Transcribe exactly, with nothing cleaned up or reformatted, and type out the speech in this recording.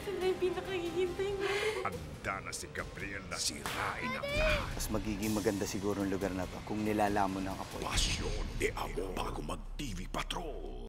Siya na yung pinakahihintay mo. Handa na si Gabriel na sirain ang lahat. Mas magiging maganda siguro ang lugar na to kung nilalamon ng apoy. Pasyon de Amo bago mag-T V Patrol.